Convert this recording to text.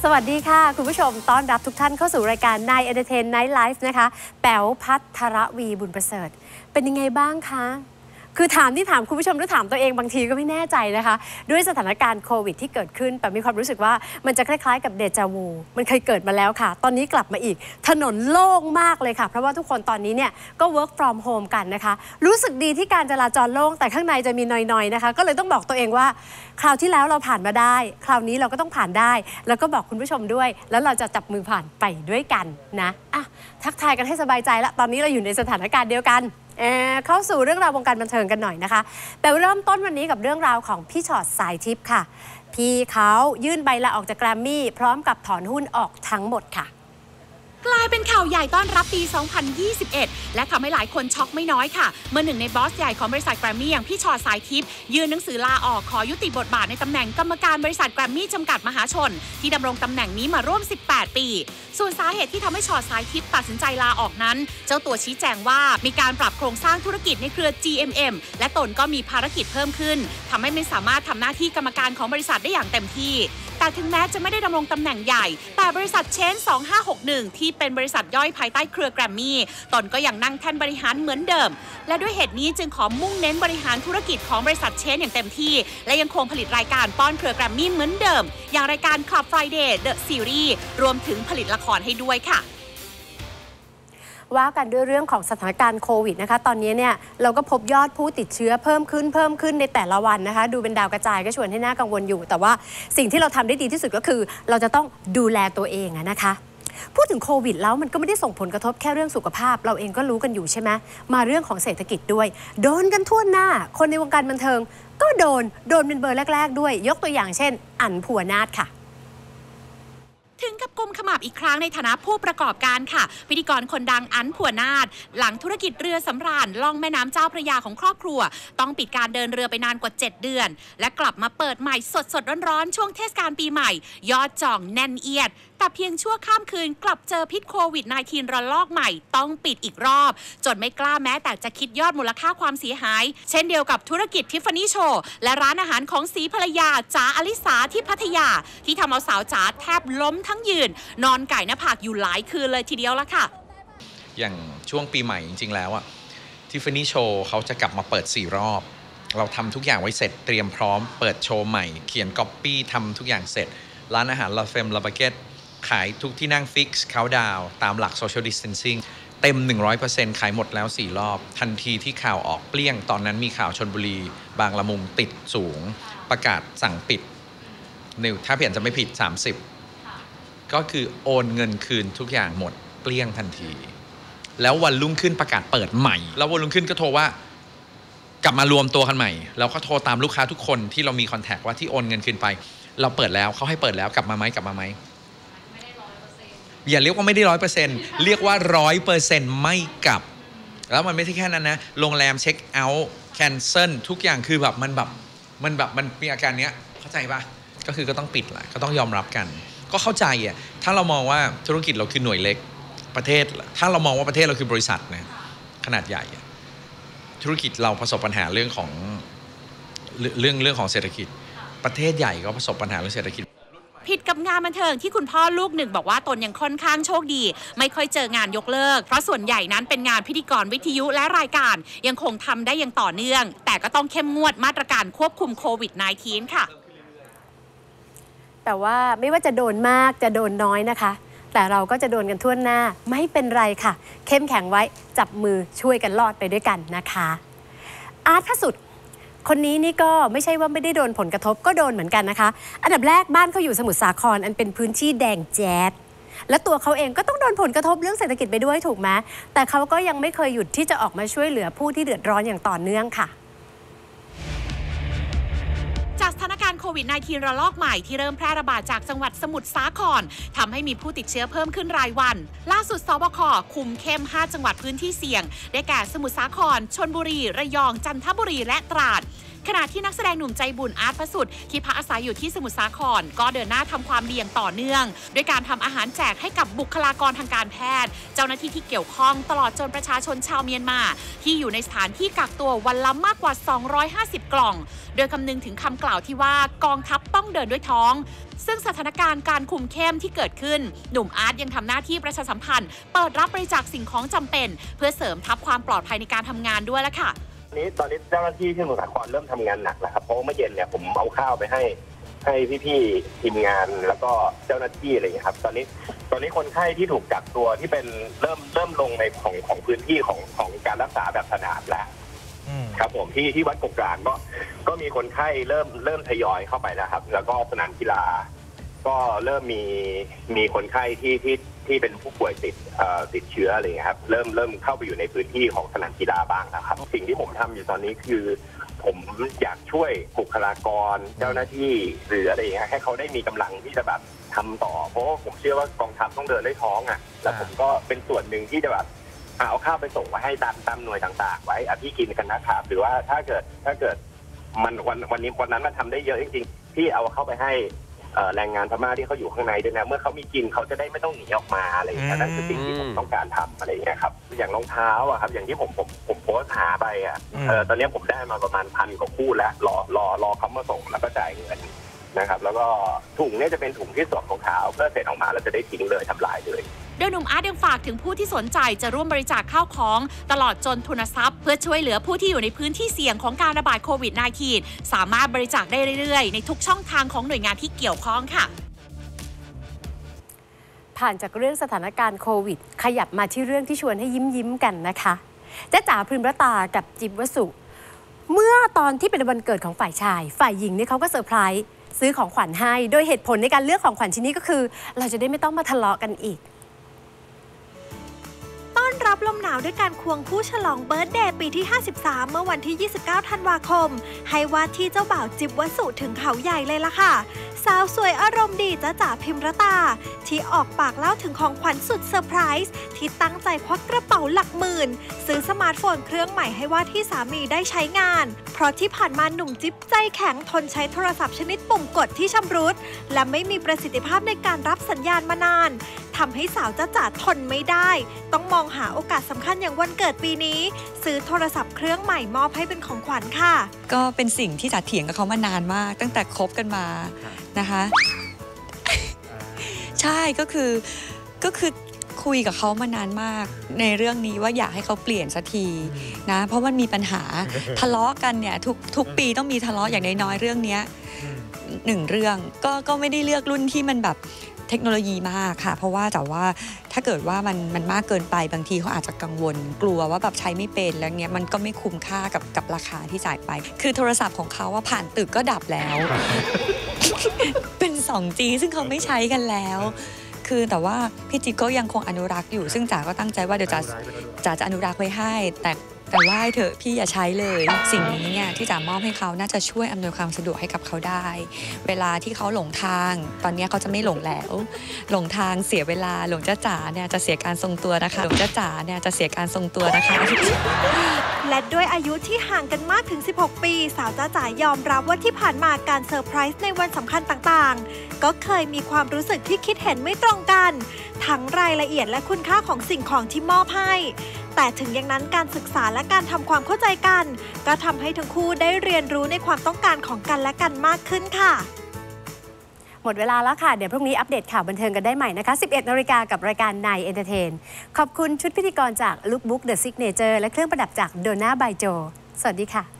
สวัสดีค่ะคุณผู้ชมต้อนรับทุกท่านเข้าสู่รายการ Night Entertain Night Life นะคะแป๋วภัทรวีบุญประเสริฐเป็นยังไงบ้างคะคือถามคุณผู้ชมหรือถามตัวเองบางทีก็ไม่แน่ใจนะคะด้วยสถานการณ์โควิดที่เกิดขึ้นแต่มีความรู้สึกว่ามันจะคล้ายๆกับเดจาวูมันเคยเกิดมาแล้วค่ะตอนนี้กลับมาอีกถนนโล่งมากเลยค่ะเพราะว่าทุกคนตอนนี้เนี่ยก็ work from home กันนะคะรู้สึกดีที่การจราจรโล่งแต่ข้างในจะมีนอยๆนะคะก็เลยต้องบอกตัวเองว่าคราวที่แล้วเราผ่านมาได้คราวนี้เราก็ต้องผ่านได้แล้วก็บอกคุณผู้ชมด้วยแล้วเราจะจับมือผ่านไปด้วยกันนะอ่ะทักทายกันให้สบายใจละตอนนี้เราอยู่ในสถานการณ์เดียวกันเข้าสู่เรื่องราววงการบันเทิงกันหน่อยนะคะแต่เริ่มต้นวันนี้กับเรื่องราวของพี่ชอตสายทิพย์ค่ะพี่เขายื่นใบลาออกจากแกรมมี่พร้อมกับถอนหุ้นออกทั้งหมดค่ะกลายเป็นข่าวใหญ่ต้อนรับปี 2021 และทำให้หลายคนช็อกไม่น้อยค่ะเมื่อหนึ่งในบอสใหญ่ของบริษัทแกรมมี่อย่างพี่ชอตสายทิพย์ยื่นหนังสือลาออกขอยุติบทบาทในตำแหน่งกรรมการบริษัทแกรมมี่จำกัดมหาชนที่ดำรงตำแหน่งนี้มาร่วม 18 ปีส่วนสาเหตุที่ทำให้ชอตสายทิพย์ตัดสินใจลาออกนั้นเจ้าตัวชี้แจงว่ามีการปรับโครงสร้างธุรกิจในเครือ GMM และตนก็มีภารกิจเพิ่มขึ้นทำให้ไม่สามารถทำหน้าที่กรรมการของบริษัทได้อย่างเต็มที่แต่ถึงแม้จะไม่ได้ดำรงตำแหน่งใหญ่แต่บริษัทเชน2561ที่เป็นบริษัทย่อยภายใต้เครือแกรมมี่ตนก็ยังนั่งแท่นบริหารเหมือนเดิมและด้วยเหตุนี้จึงขอมุ่งเน้นบริหารธุรกิจของบริษัทเชนอย่างเต็มที่และยังคงผลิตรายการป้อนเครือแกรมมี่เหมือนเดิมอย่างรายการ Club Friday The Series รวมถึงผลิตละครให้ด้วยค่ะว่ากันด้วยเรื่องของสถานการณ์โควิดนะคะตอนนี้เนี่ยเราก็พบยอดผู้ติดเชื้อเพิ่มขึ้นในแต่ละวันนะคะดูเป็นดาวกระจายก็ชวนให้น่ากังวลอยู่แต่ว่าสิ่งที่เราทำได้ดีที่สุดก็คือเราจะต้องดูแลตัวเองนะคะพูดถึงโควิดแล้วมันก็ไม่ได้ส่งผลกระทบแค่เรื่องสุขภาพเราเองก็รู้กันอยู่ใช่ไหมมาเรื่องของเศรษฐกิจด้วยโดนกันทั่วหน้าคนในวงการบันเทิงก็โดนเป็นเบอร์แรกๆด้วยยกตัวอย่างเช่นอั๋นภูวนาถค่ะถึงกับกุมขมับอีกครั้งในฐานะผู้ประกอบการค่ะพิธีกรคนดังอั๋นภูวนาถหลังธุรกิจเรือสำราญล่องแม่น้ำเจ้าพระยาของครอบครัวต้องปิดการเดินเรือไปนานกว่า7เดือนและกลับมาเปิดใหม่สดร้อนๆช่วงเทศกาลปีใหม่ยอดจองแน่นเอียดแต่เพียงชั่วข้ามคืนกลับเจอพิษโควิด -19 ระลอกใหม่ต้องปิดอีกรอบจนไม่กล้าแม้แต่จะคิดยอดมูลค่าความเสียหายเช่นเดียวกับธุรกิจทิฟฟานี่โชว์และร้านอาหารของสีภรรยาจ๋าอลิสาที่พัทยาที่ทำเอาสาวจ๋าแทบล้มทั้งยืนนอนไก่หน้าผากอยู่หลายคืนเลยทีเดียวละค่ะอย่างช่วงปีใหม่จริงๆแล้วอะทิฟฟานี่โชว์เขาจะกลับมาเปิด4รอบเราทำทุกอย่างไว้เสร็จเตรียมพร้อมเปิดโชว์ใหม่เขียนก๊อปปี้ทำทุกอย่างเสร็จร้านอาหารลาเฟมลาบาเกตขายทุกที่นั่งฟิกซ์เขาดาวตามหลัก Social Distancing เต็ม 100% ขายหมดแล้ว4รอบทันทีที่ข่าวออกเปรี้ยงตอนนั้นมีข่าวชลบุรีบางละมุงติดสูงประกาศสั่งปิดถ้าเปลี่ยนจะไม่ผิด30ก็คือโอนเงินคืนทุกอย่างหมดเกลี้ยงทันทีแล้ววันรุ่งขึ้นประกาศเปิดใหม่แล้ววันรุ่งขึ้นก็โทรว่ากลับมารวมตัวกันใหม่แล้วก็โทรตามลูกค้าทุกคนที่เรามีคอนแทคว่าที่โอนเงินคืนไปเราเปิดแล้วเขาให้เปิดแล้วกลับมาไหมอย่าเรียกว่าไม่ได้ 100% เรียกว่า 100% ไม่กลับแล้วมันไม่ใช่แค่นั้นนะโรงแรมเช็คเอาท์แคนเซิลทุกอย่างคือแบบมันมีอาการเนี้ยเข้าใจปะก็คือก็ต้องปิดแหละก็ต้องยอมรับกันก็เข้าใจอ่ะถ้าเรามองว่าธุรกิจเราคือหน่วยเล็กประเทศถ้าเรามองว่าประเทศเราคือบริษัทนะขนาดใหญ่ธุรกิจเราประสบปัญหาเรื่องของเศรษฐกิจประเทศใหญ่ก็ประสบปัญหาเรื่องเศรษฐกิจผิดกับงานบันเทิงที่คุณพ่อลูกหนึ่งบอกว่าตนยังค่อนข้างโชคดีไม่ค่อยเจองานยกเลิกเพราะส่วนใหญ่นั้นเป็นงานพิธีกรวิทยุและรายการยังคงทำได้อย่างต่อเนื่องแต่ก็ต้องเข้มงวดมาตรการควบคุมโควิด -19 ค่ะแต่ว่าไม่ว่าจะโดนมากจะโดนน้อยนะคะแต่เราก็จะโดนกันทั่วหน้าไม่เป็นไรค่ะเข้มแข็งไว้จับมือช่วยกันรอดไปด้วยกันนะคะอาร์ตพระสุดคนนี้นี่ก็ไม่ใช่ว่าไม่ได้โดนผลกระทบก็โดนเหมือนกันนะคะอันดับแรกบ้านเขาอยู่สมุทรสาครอันเป็นพื้นที่แดงแจ๊ดและตัวเขาเองก็ต้องโดนผลกระทบเรื่องเศรษฐกิจไปด้วยถูกไหมแต่เขาก็ยังไม่เคยหยุดที่จะออกมาช่วยเหลือผู้ที่เดือดร้อนอย่างต่อเนื่องค่ะจากสถานการณ์โควิด -19 ระลอกใหม่ที่เริ่มแพร่ระบาดจากจังหวัดสมุทรสาครทำให้มีผู้ติดเชื้อเพิ่มขึ้นรายวันล่าสุดสบคคุมเข้ม5จังหวัดพื้นที่เสี่ยงได้แก่สมุทรสาครชลบุรีระยองจันทบุรีและตราดขณะที่นักแสดงหนุ่มใจบุญอาร์ตพระสุดที่พักอาศัยอยู่ที่สมุทรสาครก็เดินหน้าทำความดีอย่างต่อเนื่องด้วยการทำอาหารแจกให้กับบุคลากรทางการแพทย์เจ้าหน้าที่ที่เกี่ยวข้องตลอดจนประชาชนชาวเมียนมาที่อยู่ในสถานที่กักตัววันละมากกว่า250กล่องโดยคำนึงถึงคำกล่าวที่ว่ากองทัพต้องเดินด้วยท้องซึ่งสถานการณ์การคุมเข้มที่เกิดขึ้นหนุ่มอาร์ตยังทำหน้าที่ประชาสัมพันธ์เปิดรับบริจาคสิ่งของจำเป็นเพื่อเสริมทัพความปลอดภัยในการทำงานด้วยละค่ะตอนนี้เจ้าหน้าที่ที่สมุทรสาครเริ่มทำงานหนักแล้วครับเพราะเมื่อเย็นเนี่ยผมเอาข้าวไปให้พี่ๆทีมงานแล้วก็เจ้าหน้าที่อะไรอย่างนี้ครับตอนนี้คนไข้ที่ถูกกักตัวที่เป็นเริ่มลงในของพื้นที่ของการรักษาแบบสนามแล้วครับผมที่วัดกกกลางก็มีคนไข้เริ่มทยอยเข้าไปแล้วครับแล้วก็สนามกีฬาก็เริ่มมีคนไข้ที่เป็นผู้ป่วยติดเชื้ออะไรอย่างนี้ครับเริ่มเข้าไปอยู่ในพื้นที่ของสนามกีฬาบ้างนะครับสิ่งที่ผมทำอยู่ตอนนี้คือผมอยากช่วยบุคลากรเจ้าหน้าที่หรืออะไรอย่างเงี้ยให้เขาได้มีกำลังที่จะแบบทำต่อเพราะว่าผมเชื่อว่ากองทัพต้องเดินด้วยท้องอ่ะแล้วผมก็เป็นส่วนหนึ่งที่จะแบบเอาข้าวไปส่งมาให้ตามหน่วยต่างๆไว้พี่กินกันนะครับหรือว่าถ้าเกิดมันวันนั้นมันทำได้เยอะจริงๆที่เอาเข้าไปให้แรงงานพม่าที่เขาอยู่ข้างในด้วยนะเมื่อเขามีกินเขาจะได้ไม่ต้องหนีออกมาอะไรอย่างเงี้ยนั่นคือสิ่งที่ผมต้องการทำอะไรอย่างเงี้ยครับอย่างรองเท้าอะครับอย่างที่ผมโพสต์หาไปอะตอนนี้ผมได้มาประมาณ1,000 กว่าคู่แล้วรอเขามาส่งแล้วก็จ่ายเงินนะครับแล้วก็ถุงเนี่ยจะเป็นถุงที่สวมรองเท้าเพื่อเสร็จออกมาแล้วจะได้ทิ้งเลยทำลายเลยโดยหนุ่มอาร์ตยังฝากถึงผู้ที่สนใจจะร่วมบริจาคข้าวของตลอดจนทุนทรัพย์เพื่อช่วยเหลือผู้ที่อยู่ในพื้นที่เสี่ยงของการระบาดโควิด -19 สามารถบริจาคได้เรื่อยๆในทุกช่องทางของหน่วยงานที่เกี่ยวข้องค่ะผ่านจากเรื่องสถานการณ์โควิดขยับมาที่เรื่องที่ชวนให้ยิ้มกันนะคะจ๊ะจ๋าพริมรตากับจิ๊บวสุเมื่อตอนที่เป็นวันเกิดของฝ่ายชายฝ่ายหญิงเนี่ยเขาก็เซอร์ไพรส์ซื้อของขวัญให้โดยเหตุผลในการเลือกของขวัญชิ้นนี้ก็คือเราจะได้ไม่ต้องมาทะเลาะกันอีกต้อนรับลมหนาวด้วยการควงคู่ฉลองเบิร์ธเดย์ปีที่ 53 เมื่อวันที่ 29 ธันวาคมให้ว่าที่เจ้าบ่าวจิ๊บวสุถึงเขาใหญ่เลยล่ะค่ะสาวสวยอารมณ์ดีจ๊ะจ๋าพิมรตาที่ออกปากเล่าถึงของขวัญสุดเซอร์ไพรส์ที่ตั้งใจควักกระเป๋าหลักหมื่นซื้อสมาร์ทโฟนเครื่องใหม่ให้ว่าที่สามีได้ใช้งานเพราะที่ผ่านมาหนุ่มจิ๊บใจแข็งทนใช้โทรศัพท์ชนิดปุ่มกดที่ชำรุดและไม่มีประสิทธิภาพในการรับสัญญาณมานานทำให้สาวจ๊ะจ๋าทนไม่ได้ต้องมองหาโอกาสสำคัญอย่างวันเกิดปีนี้ซื้อโทรศัพท์เครื่องใหม่มอบให้เป็นของขวัญค่ะก็เป็นสิ่งที่จ๋าเถียงกับเขามานานมากตั้งแต่คบกันมานะคะใช่ก็คือคุยกับเขามานานมากในเรื่องนี้ว่าอยากให้เขาเปลี่ยนสักทีนะเพราะมันมีปัญหาทะเลาะกันเนี่ยทุกปีต้องมีทะเลาะอย่างน้อยๆเรื่องนี้1 เรื่องก็ไม่ได้เลือกรุ่นที่มันแบบเทคโนโลยีมากค่ะเพราะว่าแต่ว่าถ้าเกิดว่ามันมากเกินไปบางทีเขาอาจจะกังวลกลัวว่าแบบใช้ไม่เป็นแล้วเนี้ยมันก็ไม่คุ้มค่ากับราคาที่จ่ายไปคือโทรศัพท์ของเขาว่าผ่านตึกก็ดับแล้ว เป็น 2G ซึ่งเขาไม่ใช้กันแล้วคือแต่ว่าพี่จิ๊บก็ยังคงอนุรักษ์อยู่ซึ่งจ๋าก็ตั้งใจว่าเดี๋ยวจ๋าจะอนุรักษ์ไว้ให้แต่ว่าเถอะพี่อย่าใช้เลยสิ่งนี้เนี่ยที่จ๋ามอบให้เขาน่าจะช่วยอำนวยความสะดวกให้กับเขาได้เวลาที่เขาหลงทางตอนนี้เขาจะไม่หลงแล้วหลงทางเสียเวลาหลงจ๋าเนี่ยจะเสียการทรงตัวนะคะหลงจ๋าเนี่ยจะเสียการทรงตัวนะคะและด้วยอายุที่ห่างกันมากถึง16 ปีสาวจ๊ะจ๋ายอมรับว่าที่ผ่านมาการเซอร์ไพรส์ในวันสำคัญต่างๆก็เคยมีความรู้สึกที่คิดเห็นไม่ตรงกันทั้งรายละเอียดและคุณค่าของสิ่งของที่มอบให้แต่ถึงอย่างนั้นการศึกษาและการทำความเข้าใจกันก็ทำให้ทั้งคู่ได้เรียนรู้ในความต้องการของกันและกันมากขึ้นค่ะหมดเวลาแล้วค่ะเดี๋ยวพรุ่งนี้อัปเดตข่าวบันเทิงกันได้ใหม่นะคะ 11 นาฬิกากับรายการนายเอนเตอร์เทนขอบคุณชุดพิธีกรจาก Lookbook The Signature และเครื่องประดับจาก Donna by Jo สวัสดีค่ะ